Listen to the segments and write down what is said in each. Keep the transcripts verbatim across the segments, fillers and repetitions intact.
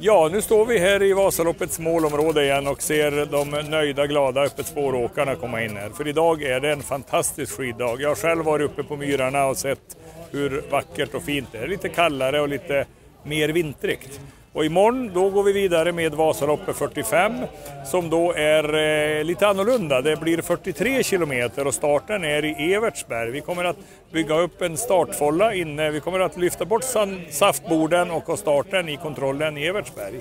Ja, nu står vi här i Vasaloppets målområde igen och ser de nöjda, glada öppet spåråkarna komma in här. För idag är det en fantastisk skiddag. Jag har själv varit uppe på myrarna och sett hur vackert och fint det är. Lite kallare och lite mer vintrigt. Och imorgon då går vi vidare med Vasaloppet fyrtiofem som då är eh, lite annorlunda. Det blir fyrtiotre kilometer och starten är i Evertsberg. Vi kommer att bygga upp en startfålla inne. Vi kommer att lyfta bort saftborden och ha starten i kontrollen i Evertsberg.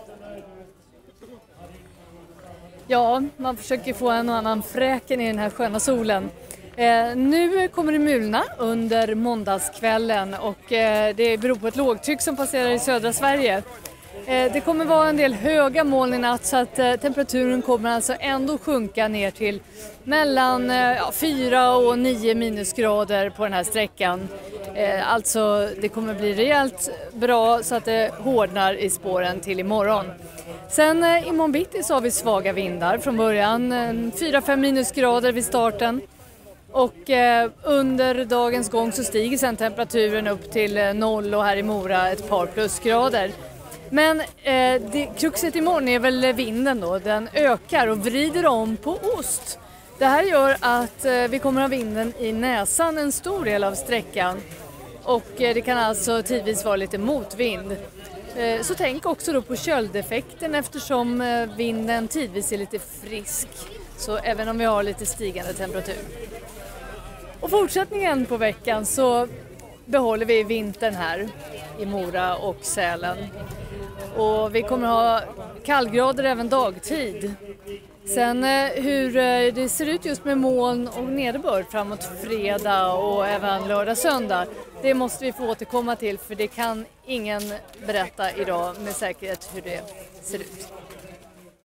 Ja, man försöker få en och annan fräken i den här sköna solen. Eh, nu kommer det mulna under måndagskvällen och eh, det beror på ett lågtryck som passerar i södra Sverige. Eh, det kommer vara en del höga moln i natt så att eh, temperaturen kommer alltså ändå sjunka ner till mellan eh, fyra och nio minusgrader på den här sträckan. Eh, alltså det kommer bli rejält bra så att det hårdnar i spåren till imorgon. Sen eh, imorgon bitti så har vi svaga vindar från början, eh, fyra fem minusgrader vid starten. Och eh, under dagens gång så stiger sen temperaturen upp till eh, noll och här i Mora ett par plusgrader. Men eh, det, kruxet imorgon är väl vinden då, den ökar och vrider om på ost. Det här gör att eh, vi kommer ha vinden i näsan en stor del av sträckan och eh, det kan alltså tidvis vara lite motvind. Eh, så tänk också då på köldeffekten eftersom eh, vinden tidvis är lite frisk, så även om vi har lite stigande temperatur. Och fortsättningen på veckan så behåller vi vintern här i Mora och Sälen. Och vi kommer ha kallgrader även dagtid. Sen hur det ser ut just med moln och nederbörd framåt fredag och även lördag söndag, det måste vi få återkomma till för det kan ingen berätta idag med säkerhet hur det ser ut.